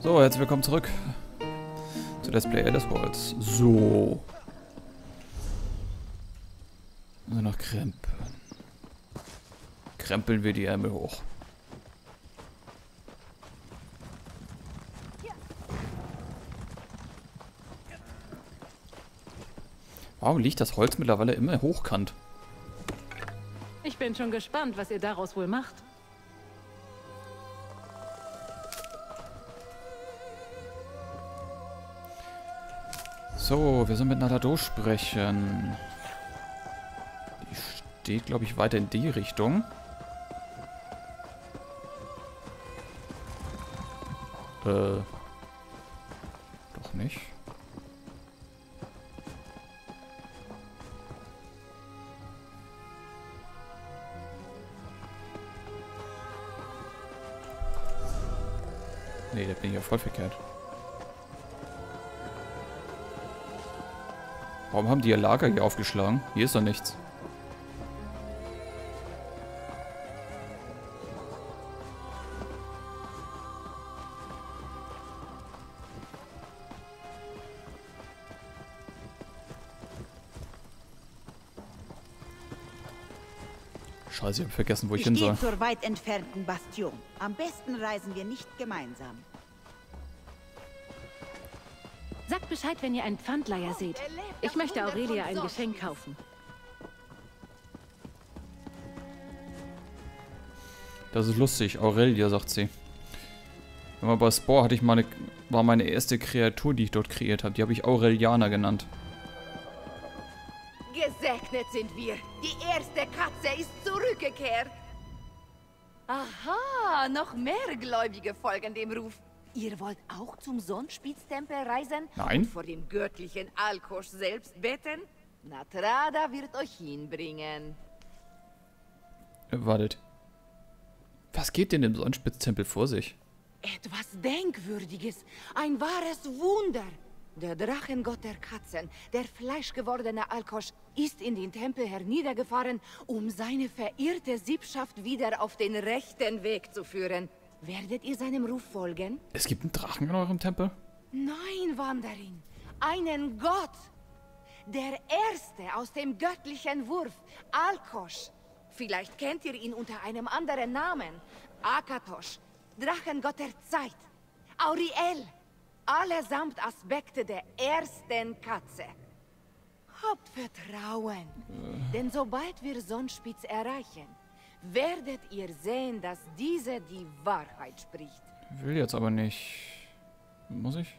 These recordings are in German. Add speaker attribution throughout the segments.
Speaker 1: So, herzlich willkommen zurück zu Let's Play Elder Scrolls. So. Nur noch krempeln. Krempeln wir die Ärmel hoch. Warum liegt das Holz mittlerweile immer hochkant?
Speaker 2: Ich bin schon gespannt, was ihr daraus wohl macht.
Speaker 1: So, wir sollen mit Nadado sprechen. Die steht, glaube ich, weiter in die Richtung. Doch nicht. Nee, da bin ich ja voll verkehrt. Warum haben die ihr Lager hier aufgeschlagen? Hier ist doch nichts. Scheiße, ich hab vergessen, wo ich hin soll.
Speaker 3: Ich gehe zur weit entfernten Bastion. Am besten reisen wir nicht gemeinsam.
Speaker 2: Sagt Bescheid, wenn ihr einen Pfandleiher seht. Ich möchte Aurelia ein Geschenk kaufen.
Speaker 1: Das ist lustig. Aurelia, sagt sie. Wenn man bei Spore hatte ich war meine erste Kreatur, die ich dort kreiert habe. Die habe ich Aureliana genannt.
Speaker 4: Gesegnet sind wir. Die erste Katze ist zurückgekehrt. Aha, noch mehr Gläubige folgen dem Ruf. Ihr wollt auch zum Sonnenspitztempel reisen?
Speaker 1: Nein.
Speaker 4: Und vor dem göttlichen Alkosch selbst beten? Natrada wird euch hinbringen.
Speaker 1: Wartet. Was geht denn im Sonnenspitztempel vor sich?
Speaker 4: Etwas Denkwürdiges. Ein wahres Wunder. Der Drachengott der Katzen, der fleischgewordene Alkosch, ist in den Tempel herniedergefahren, um seine verirrte Sippschaft wieder auf den rechten Weg zu führen. Werdet ihr seinem Ruf folgen?
Speaker 1: Es gibt einen Drachen in eurem Tempel?
Speaker 4: Nein, Wanderin. Einen Gott. Der Erste aus dem göttlichen Wurf, Alkosch. Vielleicht kennt ihr ihn unter einem anderen Namen. Akatosh, Drachengott der Zeit. Auriel. Allesamt Aspekte der ersten Katze. Habt Vertrauen. Denn sobald wir Sonnenspitz erreichen, werdet ihr sehen, dass diese die Wahrheit spricht.
Speaker 1: Will jetzt aber nicht. Muss ich?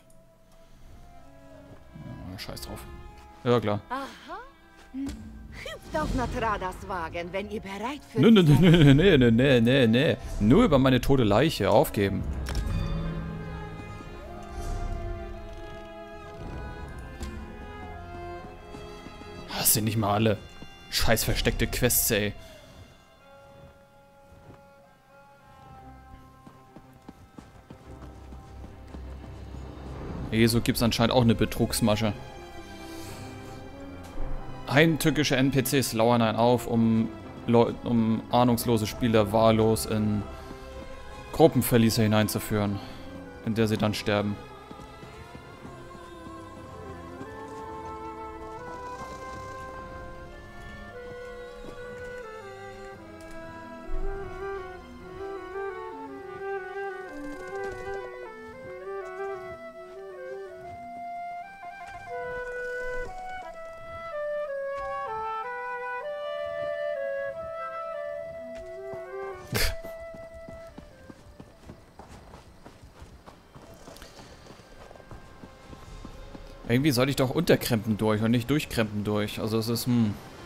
Speaker 1: Ja, scheiß drauf. Ja, klar.
Speaker 4: Aha. Hüpft auf Natradas Wagen, wenn ihr bereit für...
Speaker 1: Nee. Nur über meine tote Leiche. Aufgeben. Das sind nicht mal alle. Scheiß versteckte Quests, ey. So gibt es anscheinend auch eine Betrugsmasche. Heimtückische NPCs lauern einen auf, um ahnungslose Spieler wahllos in Gruppenverliese hineinzuführen, in der sie dann sterben. Irgendwie sollte ich doch unterkrempen durch und nicht durchkrempen durch. Also es ist, Ich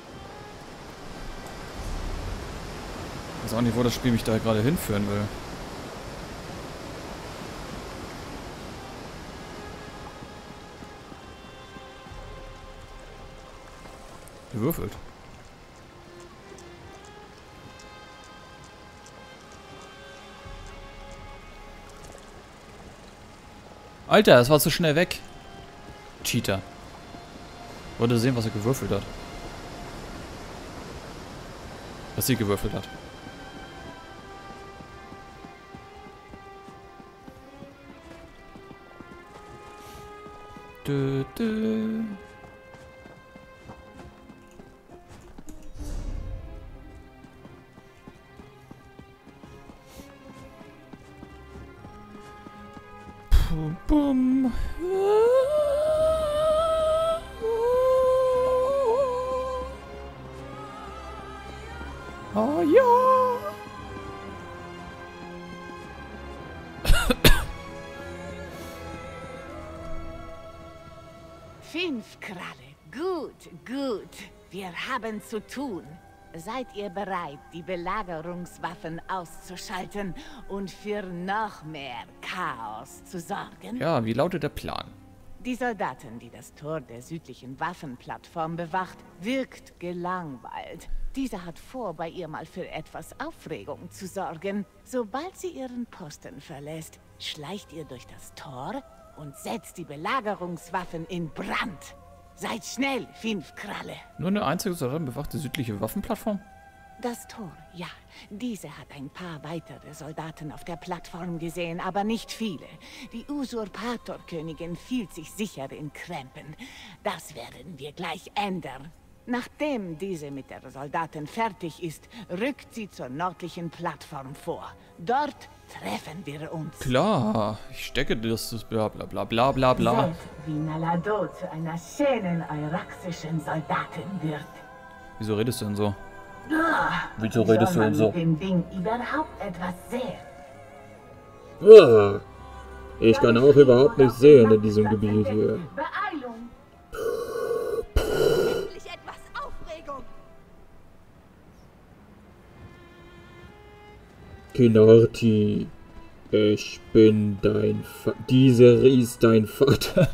Speaker 1: weiß auch nicht, wo das Spiel mich da gerade hinführen will. Gewürfelt. Alter, es war zu schnell weg. Cheater. Wollte sehen, was er gewürfelt hat. Was sie gewürfelt hat. Dö, dö. Bum, bum. Oh ja.
Speaker 3: Fünf Kralle. Gut, gut. Wir haben zu tun. Seid ihr bereit, die Belagerungswaffen auszuschalten und für noch mehr Chaos zu sorgen?
Speaker 1: Ja, wie lautet der Plan?
Speaker 3: Die Soldaten, die das Tor der südlichen Waffenplattform bewacht, wirkt gelangweilt. Diese hat vor, bei ihr mal für etwas Aufregung zu sorgen. Sobald sie ihren Posten verlässt, schleicht ihr durch das Tor und setzt die Belagerungswaffen in Brand. Seid schnell, Fünf Kralle.
Speaker 1: Nur eine einzige Soldatin bewacht die südliche Waffenplattform?
Speaker 3: Das Tor, ja. Diese hat ein paar weitere Soldaten auf der Plattform gesehen, aber nicht viele. Die Usurpatorkönigin fühlt sich sicher in Krämpen. Das werden wir gleich ändern. Nachdem diese mit der Soldaten fertig ist, rückt sie zur nördlichen Plattform vor. Dort treffen wir uns.
Speaker 1: Klar, ich stecke das bla bla bla bla bla bla.
Speaker 3: Seht, wie Nalado zu einer schönen euraxischen Soldatin wird.
Speaker 1: Wieso redest du denn so?
Speaker 3: Wieso redest du denn so? Mit dem Ding überhaupt etwas sehen?
Speaker 5: Ah, ich kann auch überhaupt nichts sehen in diesem Gebiet hier.
Speaker 3: Beeilung!
Speaker 4: Endlich etwas Aufregung.
Speaker 5: Kinorti, ich bin dein Vater. Dieser ist dein Vater.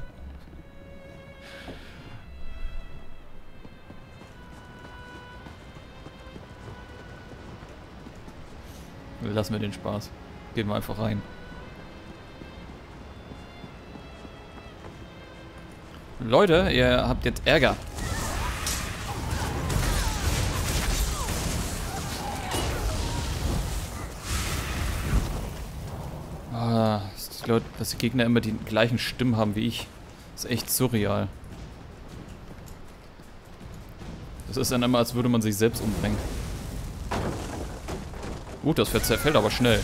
Speaker 1: Lassen wir den Spaß. Gehen wir einfach rein. Leute, ihr habt jetzt Ärger. Ah, dass die Gegner immer die gleichen Stimmen haben wie ich. Das ist echt surreal. Das ist dann immer, als würde man sich selbst umbringen. Gut, das zerfällt aber schnell.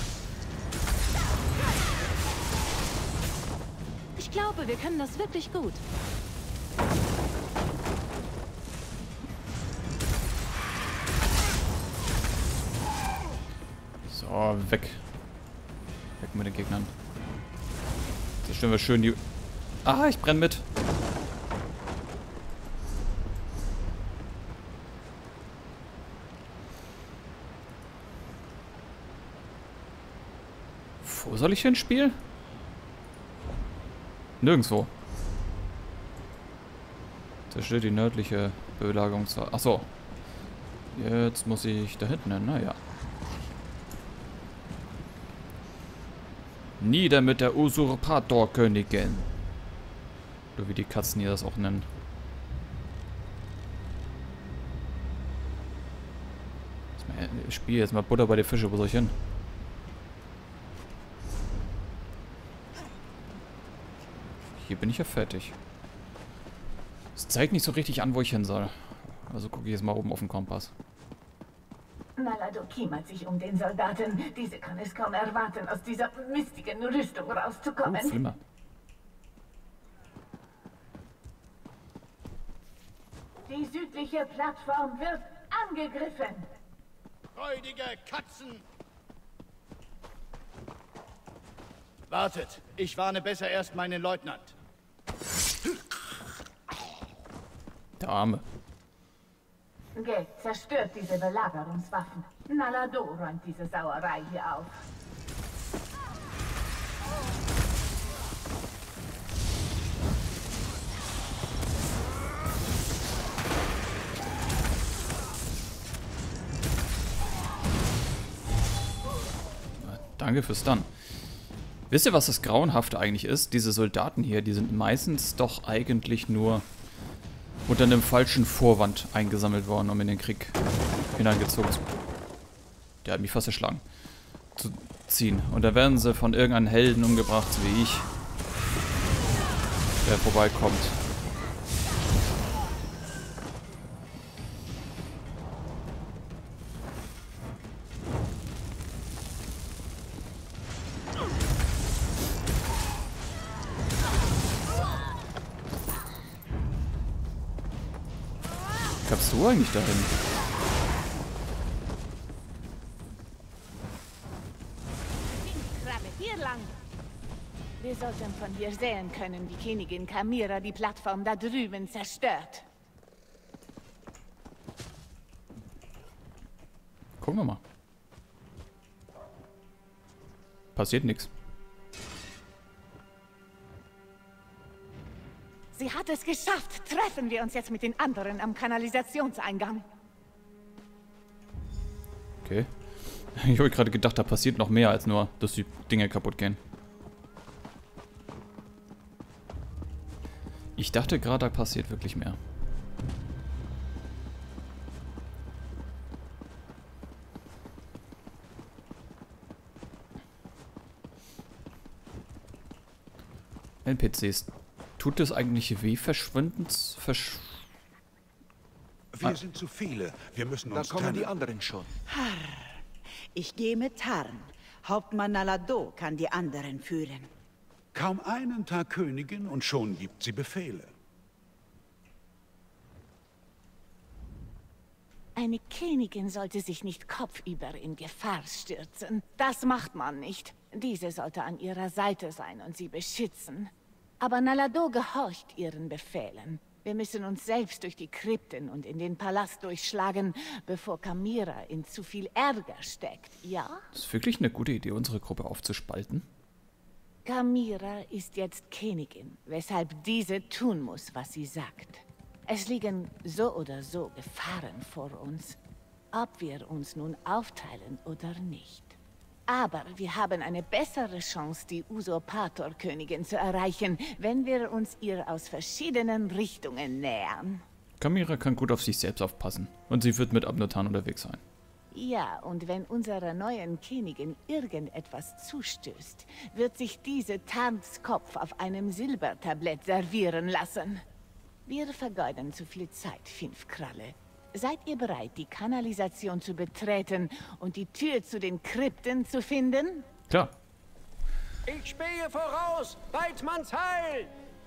Speaker 2: Ich glaube, wir können das wirklich gut.
Speaker 1: So, weg. Weg mit den Gegnern. Jetzt stellen wir schön die... Ah, ich brenne mit. Wo soll ich hin, Spiel? Nirgendwo. Zerstört die nördliche Belagerungswaffe. Achso. Jetzt muss ich da hinten hin. Naja. Nieder mit der Usurpatorkönigin. Oder wie die Katzen hier das auch nennen. Ich spiele jetzt mal Butter bei den Fische. Wo soll ich hin? Hier bin ich ja fertig. Es zeigt nicht so richtig an, wo ich hin soll. Also gucke ich jetzt mal oben auf den Kompass.
Speaker 3: Nalado kümmert sich um den Soldaten. Diese kann es kaum erwarten, aus dieser mistigen Rüstung rauszukommen.
Speaker 1: Oh, Flimmer.
Speaker 3: Die südliche Plattform wird angegriffen.
Speaker 6: Freudige Katzen! Wartet, ich warne besser erst meinen Leutnant.
Speaker 1: Der Arme.
Speaker 3: Geht, zerstört diese Belagerungswaffen. Nalado räumt diese Sauerei hier auf.
Speaker 1: Danke fürs Stun. Wisst ihr, was das Grauenhafte eigentlich ist? Diese Soldaten hier, die sind meistens doch eigentlich nur unter einem falschen Vorwand eingesammelt worden, um in den Krieg hineingezogen zu... Der hat mich fast erschlagen. Zu ziehen. Und da werden sie von irgendeinem Helden umgebracht, wie ich. der vorbeikommt. Kannst du eigentlich dahin?
Speaker 3: Hier lang. Wir sollten von hier sehen können, wie Königin Kamira die Plattform da drüben zerstört.
Speaker 1: Gucken wir mal. Passiert nichts.
Speaker 3: Sie hat es geschafft. Treffen wir uns jetzt mit den anderen am Kanalisationseingang.
Speaker 1: Okay. Ich habe gerade gedacht, da passiert noch mehr als nur, dass die Dinge kaputt gehen. Ich dachte gerade, da passiert wirklich mehr. NPCs. Tut es eigentlich weh, verschwindens?
Speaker 7: Wir sind zu viele. Wir müssen uns
Speaker 8: Da kommen die
Speaker 7: trennen.
Speaker 8: anderen schon.
Speaker 9: Ich gehe mit Tarn. Hauptmann Nalado kann die anderen führen.
Speaker 7: Kaum einen Tag Königin und schon gibt sie Befehle.
Speaker 3: Eine Königin sollte sich nicht kopfüber in Gefahr stürzen. Das macht man nicht. Diese sollte an ihrer Seite sein und sie beschützen. Aber Nalado gehorcht ihren Befehlen. Wir müssen uns selbst durch die Krypten und in den Palast durchschlagen, bevor Kamira in zu viel Ärger steckt, ja?
Speaker 1: Das ist wirklich eine gute Idee, unsere Gruppe aufzuspalten.
Speaker 3: Kamira ist jetzt Königin, weshalb diese tun muss, was sie sagt. Es liegen so oder so Gefahren vor uns, ob wir uns nun aufteilen oder nicht. Aber wir haben eine bessere Chance, die Usurpator-Königin zu erreichen, wenn wir uns ihr aus verschiedenen Richtungen nähern.
Speaker 1: Kamira kann gut auf sich selbst aufpassen. Und sie wird mit Abnotan unterwegs sein.
Speaker 3: Ja, und wenn unserer neuen Königin irgendetwas zustößt, wird sich diese Tarns Kopf auf einem Silbertablett servieren lassen. Wir vergeuden zu viel Zeit, Fünfkralle. Seid ihr bereit, die Kanalisation zu betreten und die Tür zu den Krypten zu finden?
Speaker 1: Klar.
Speaker 8: Ich spähe voraus! Weidmanns Heil!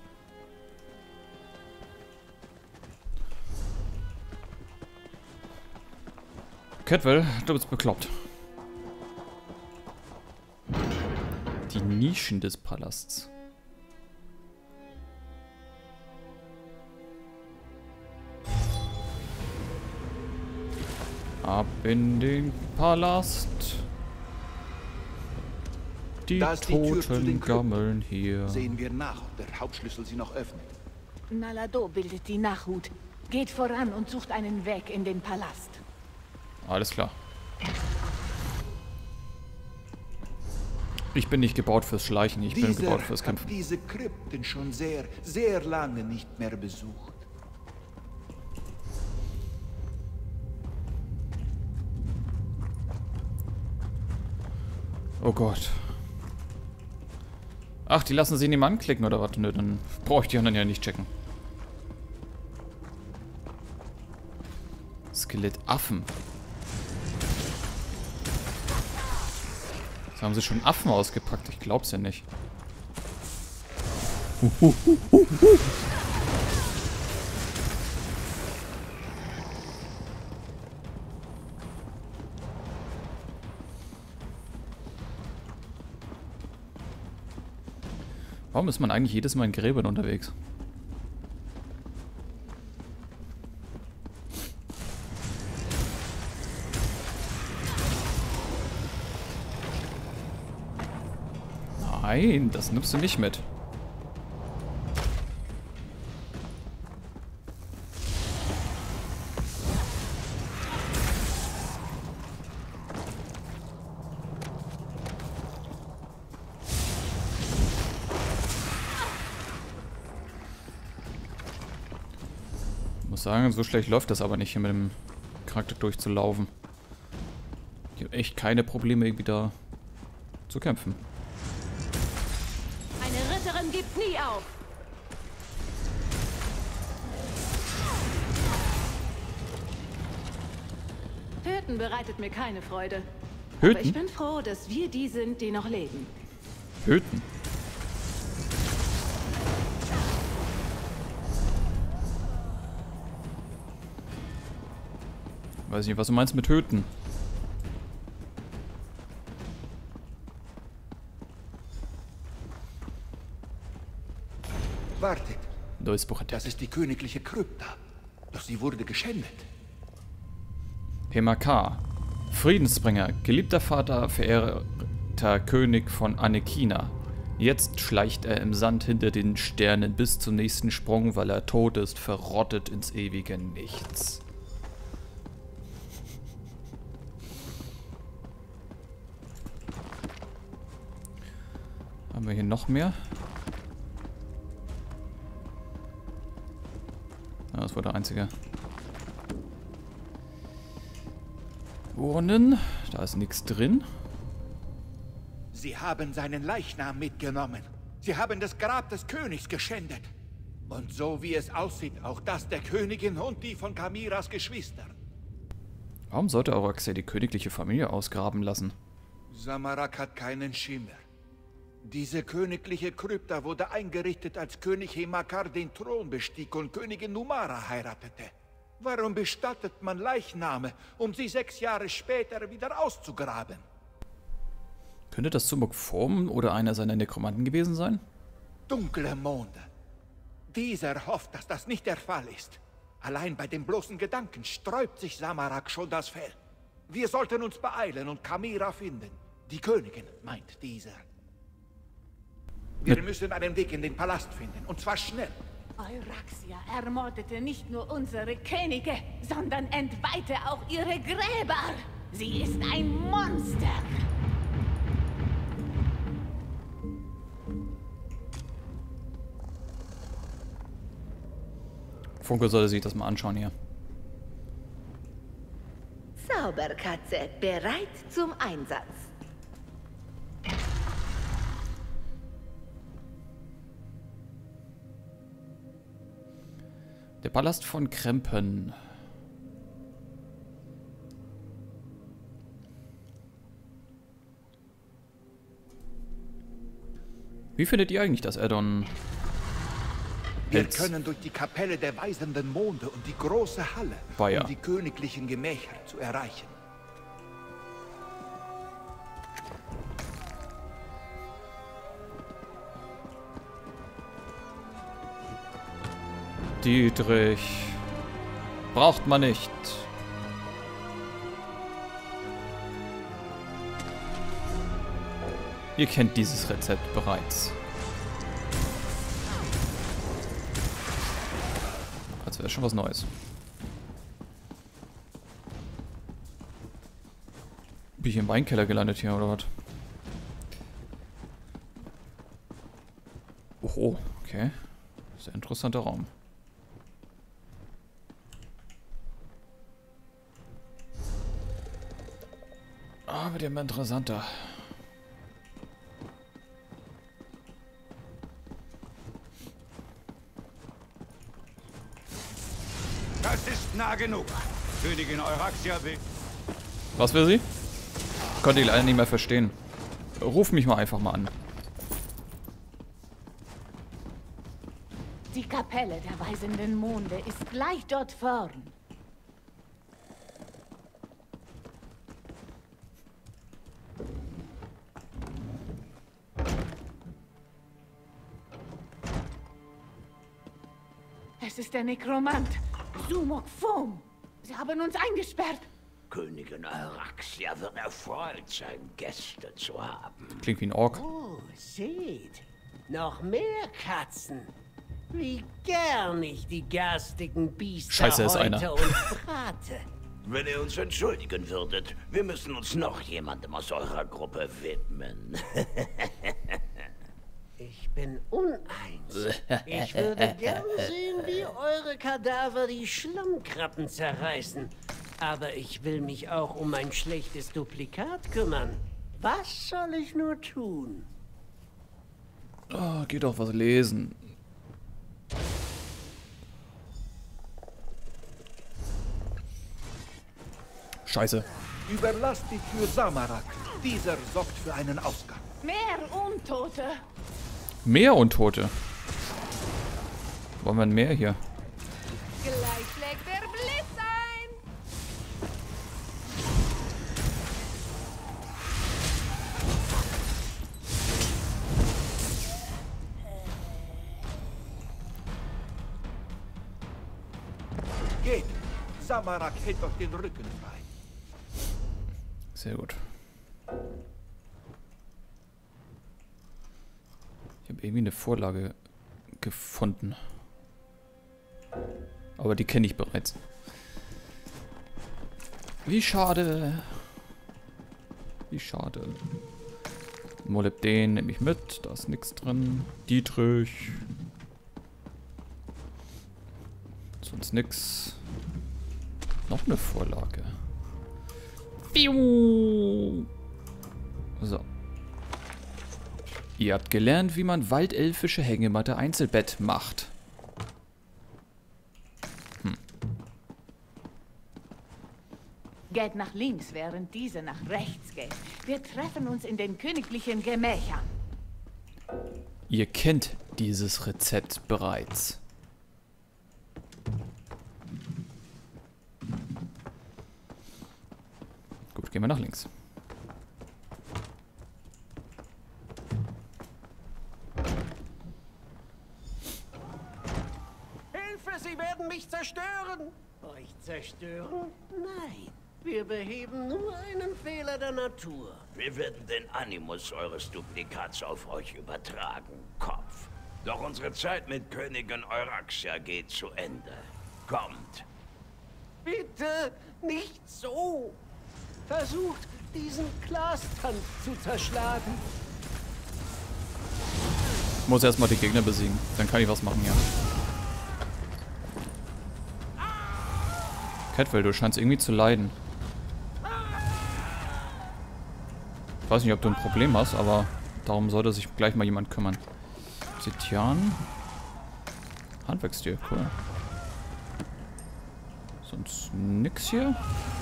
Speaker 1: Cadwell, du bist bekloppt. Die Nischen des Palasts. Ab in den Palast. Die
Speaker 8: Da ist die Tür zu
Speaker 1: Toten
Speaker 8: den Krypten.
Speaker 1: gammeln hier.
Speaker 8: Sehen wir nach, ob der Hauptschlüssel sie noch öffnet.
Speaker 3: Nalado bildet die Nachhut. Geht voran und sucht einen Weg in den Palast.
Speaker 1: Alles klar. Ich bin nicht gebaut fürs Schleichen, ich bin gebaut fürs
Speaker 8: hat
Speaker 1: Kämpfen.
Speaker 8: diese Krypten schon sehr, sehr lange nicht mehr besucht.
Speaker 1: Oh Gott. Ach, die lassen sie nicht mal anklicken oder was? Nö, dann brauche ich die anderen ja nicht checken. Skelett-Affen. Jetzt haben sie schon Affen ausgepackt. Ich glaub's ja nicht. Warum ist man eigentlich jedes Mal in Gräbern unterwegs? Nein, das nimmst du nicht mit. Ich muss sagen, so schlecht läuft das aber nicht, hier mit dem Charakter durchzulaufen. Ich habe echt keine Probleme, irgendwie da zu kämpfen.
Speaker 2: Eine Ritterin gibt nie auf. Töten bereitet mir keine Freude.
Speaker 1: Töten?
Speaker 2: Aber ich bin froh, dass wir die sind, die noch leben.
Speaker 1: Töten? Weiß nicht, was du meinst mit töten.
Speaker 8: Wartet,
Speaker 1: Neues Buch
Speaker 8: das ist die königliche Krypta. Doch sie wurde geschändet.
Speaker 1: Hemakar. Friedensbringer, geliebter Vater, verehrter König von Anekina. Jetzt schleicht er im Sand hinter den Sternen bis zum nächsten Sprung, weil er tot ist, verrottet ins ewige Nichts. Haben wir hier noch mehr? Ja, das war der einzige. Urnen, da ist nichts drin.
Speaker 8: Sie haben seinen Leichnam mitgenommen. Sie haben das Grab des Königs geschändet. Und so wie es aussieht, auch das der Königin und die von Kamiras Geschwistern.
Speaker 1: Warum sollte Auraxia die königliche Familie ausgraben lassen?
Speaker 8: Samarak hat keinen Schimmer. Diese königliche Krypta wurde eingerichtet, als König Hemakar den Thron bestieg und Königin Numara heiratete. Warum bestattet man Leichname, um sie 6 Jahre später wieder auszugraben?
Speaker 1: Könnte das Zumuk Form oder einer seiner Nekromanten gewesen sein?
Speaker 8: Dunkle Monde. Dieser hofft, dass das nicht der Fall ist. Allein bei dem bloßen Gedanken sträubt sich Samarak schon das Fell. Wir sollten uns beeilen und Kamira finden. Die Königin, meint dieser. Wir müssen einen Weg in den Palast finden, und zwar schnell.
Speaker 3: Euraxia ermordete nicht nur unsere Könige, sondern entweihte auch ihre Gräber. Sie ist ein Monster.
Speaker 1: Funke sollte sich das mal anschauen hier.
Speaker 3: Zauberkatze, bereit zum Einsatz.
Speaker 1: Der Palast von Krempen. Wie findet ihr eigentlich das Add-on?
Speaker 8: Wir können durch die Kapelle der weisenden Monde und die große Halle, um die königlichen Gemächer zu erreichen.
Speaker 1: Dietrich. Braucht man nicht. Ihr kennt dieses Rezept bereits. Als wäre schon was Neues. Bin ich im Weinkeller gelandet hier, oder was? Oho, okay. Sehr interessanter Raum. Ah, wird immer interessanter.
Speaker 6: Das ist nah genug. Königin Euraxia will...
Speaker 1: Was will sie? Konnte ich leider nicht mehr verstehen. Ruf mich mal einfach mal an.
Speaker 3: Die Kapelle der weisenden Monde ist gleich dort vorn. Es ist der Nekromant. Zumuk Fum. Sie haben uns eingesperrt.
Speaker 10: Königin Euraxia wird erfreut sein, Gäste zu haben.
Speaker 1: Klingt wie ein Ork.
Speaker 11: Oh, seht. Noch mehr Katzen. Wie gern ich die garstigen Biester
Speaker 1: Scheiße, ist
Speaker 11: heute
Speaker 1: einer.
Speaker 11: und brate.
Speaker 10: Wenn ihr uns entschuldigen würdet, wir müssen uns noch jemandem aus eurer Gruppe widmen.
Speaker 11: Ich bin uneins. Ich würde gern sehen, wie eure Kadaver die Schlammkrabben zerreißen. Aber ich will mich auch um ein schlechtes Duplikat kümmern. Was soll ich nur tun?
Speaker 1: Oh, geht doch was lesen. Scheiße.
Speaker 8: Überlasst die Tür Samarak. Dieser sorgt für einen Ausgang.
Speaker 3: Mehr Untote.
Speaker 1: Mehr Untote. Wollen wir ein Meer hier?
Speaker 4: Gleich schlägt der Blitz ein.
Speaker 8: Geht! Samarak hält euch den Rücken frei.
Speaker 1: Sehr gut. Ich habe irgendwie eine Vorlage gefunden. Aber die kenne ich bereits. Wie schade. Wie schade. Molybden nehme ich mit. Da ist nichts drin. Dietrich. Sonst nix. Noch eine Vorlage. Piu. So. Ihr habt gelernt, wie man waldelfische Hängematte Einzelbett macht.
Speaker 3: Geht nach links, während diese nach rechts geht. Wir treffen uns in den königlichen Gemächern.
Speaker 1: Ihr kennt dieses Rezept bereits. Gut, gehen wir nach links.
Speaker 11: Hilfe, sie werden mich zerstören! Euch zerstören? Nein. Wir beheben nur einen Fehler der Natur.
Speaker 10: Wir werden den Animus eures Duplikats auf euch übertragen, Kopf. Doch unsere Zeit mit Königin Euraxia geht zu Ende. Kommt.
Speaker 11: Bitte, nicht so! Versucht, diesen Glastanz zu zerschlagen.
Speaker 1: Ich muss erstmal die Gegner besiegen. Dann kann ich was machen, ja. Catwell, du scheinst irgendwie zu leiden. Ich weiß nicht, ob du ein Problem hast, aber darum sollte sich gleich mal jemand kümmern. Zitian. Handwerksstil, cool. Sonst nix hier.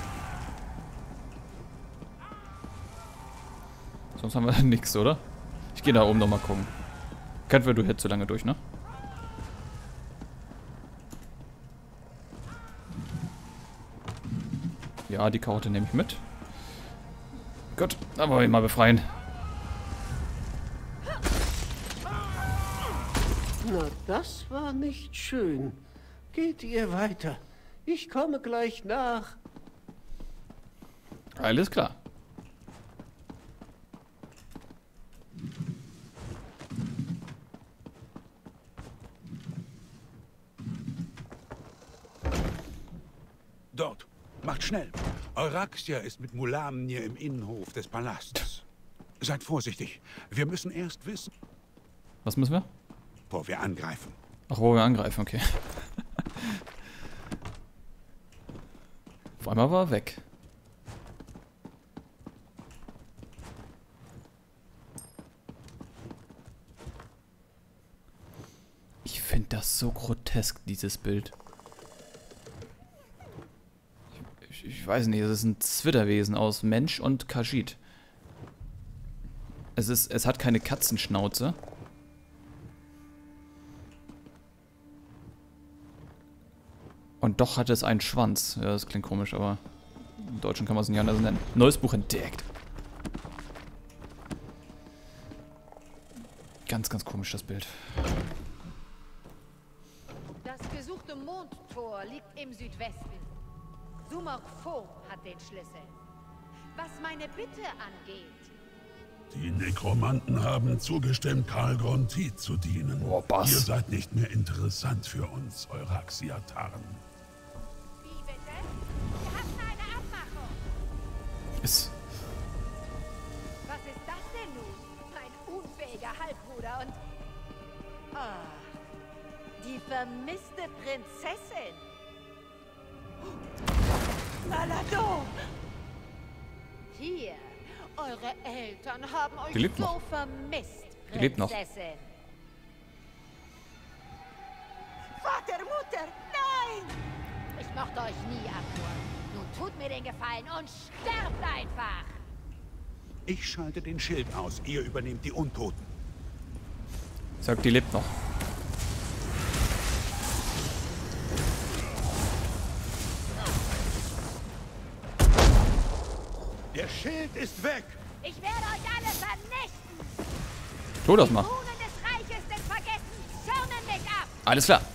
Speaker 1: Sonst haben wir nix, oder? Ich gehe da oben nochmal gucken. Catwell, du hältst so lange durch, ne? Ja, die Karotte nehme ich mit. Gut, dann wollen wir ihn mal befreien.
Speaker 11: Na, das war nicht schön. Geht ihr weiter. Ich komme gleich nach.
Speaker 1: Alles klar.
Speaker 7: Dort. Macht schnell. Euraxia ist mit Mulamnir im Innenhof des Palastes. Seid vorsichtig. Wir müssen erst wissen,
Speaker 1: Was müssen wir?
Speaker 7: wo wir angreifen.
Speaker 1: Ach, wo wir angreifen, okay. Auf einmal war er weg. Ich finde das so grotesk, dieses Bild. Ich weiß nicht, es ist ein Zwitterwesen aus Mensch und Khajiit. Es hat keine Katzenschnauze. Und doch hat es einen Schwanz. Ja, das klingt komisch, aber im Deutschen kann man es nicht anders nennen. Neues Buch entdeckt. Ganz, ganz komisch, das Bild.
Speaker 12: Das gesuchte Mondtor liegt im Südwesten. Sumerfo hat den Schlüssel. Was meine Bitte angeht.
Speaker 13: Die Nekromanten haben zugestimmt, Karl Grontit zu dienen.
Speaker 1: Oh, Bass.
Speaker 13: Ihr seid nicht mehr interessant für uns, Euraxia-Tarn.
Speaker 12: Wie bitte? Wir hatten eine Abmachung.
Speaker 1: Ist.
Speaker 12: Was ist das denn nun? Mein unfähiger Halbbruder und... Ah, die vermisste Prinzessin.
Speaker 3: Nalado!
Speaker 12: Hier, eure Eltern haben euch
Speaker 1: Die lebt
Speaker 12: so
Speaker 1: noch.
Speaker 12: vermisst,
Speaker 1: Die lebt noch.
Speaker 12: Prinzessin.
Speaker 3: Vater, Mutter, nein!
Speaker 12: Ich mochte euch nie, Arthur. Nun tut mir den Gefallen und sterbt einfach!
Speaker 7: Ich schalte den Schild aus. Ihr übernehmt die Untoten.
Speaker 1: Sagt, die lebt noch.
Speaker 7: Der Schild ist weg!
Speaker 12: Ich werde euch alle vernichten!
Speaker 1: Tu das mal.
Speaker 12: Die Runen des Reiches sind vergessen, zürnen mich ab!
Speaker 1: Alles klar.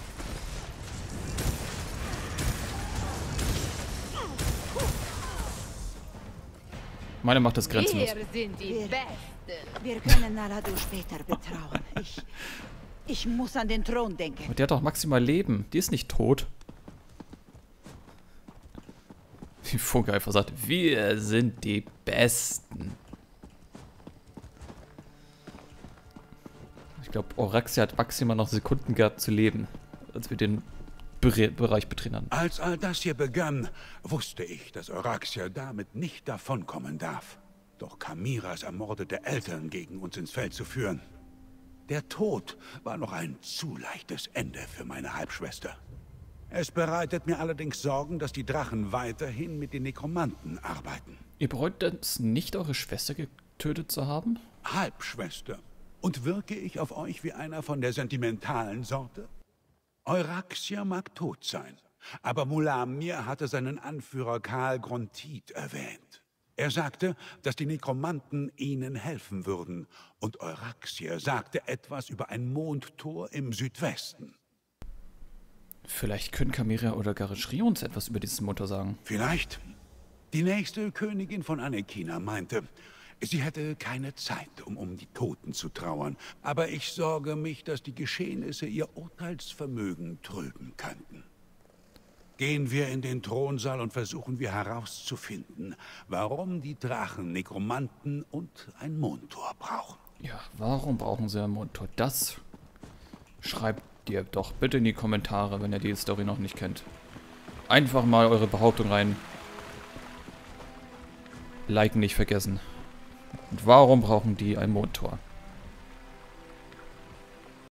Speaker 1: Meine Macht ist grenzenlos.
Speaker 12: Wir sind die Besten!
Speaker 9: Wir können Nalado später betrauen. Ich muss an den Thron denken.
Speaker 1: Aber der hat doch maximal Leben. Die ist nicht tot. Wie Funke einfach sagt, wir sind die Besten. Ich glaube, Oraxia hat maximal noch Sekunden gehabt zu leben, als wir den Bereich betreten haben.
Speaker 7: Als all das hier begann, wusste ich, dass Oraxia damit nicht davonkommen darf. Doch Kamiras ermordete Eltern gegen uns ins Feld zu führen. Der Tod war noch ein zu leichtes Ende für meine Halbschwester. Es bereitet mir allerdings Sorgen, dass die Drachen weiterhin mit den Nekromanten arbeiten.
Speaker 1: Ihr bereut es nicht, eure Schwester getötet zu haben?
Speaker 7: Halbschwester. Und wirke ich auf euch wie einer von der sentimentalen Sorte? Euraxia mag tot sein, aber Mulamnir hatte seinen Anführer Karl Grontit erwähnt. Er sagte, dass die Nekromanten ihnen helfen würden, und Euraxia sagte etwas über ein Mondtor im Südwesten.
Speaker 1: Vielleicht können Kamiria oder Garischri uns etwas über dieses Mondtor sagen.
Speaker 7: Vielleicht. Die nächste Königin von Anekina meinte, sie hätte keine Zeit, um die Toten zu trauern. Aber ich sorge mich, dass die Geschehnisse ihr Urteilsvermögen trüben könnten. Gehen wir in den Thronsaal und versuchen wir herauszufinden, warum die Drachen Nekromanten und ein Mondtor brauchen.
Speaker 1: Ja, warum brauchen sie ein Mondtor? Das schreibt ihr doch bitte in die Kommentare, wenn ihr die Story noch nicht kennt. Einfach mal eure Behauptung rein. Liken nicht vergessen. Und warum brauchen die ein Mondtor?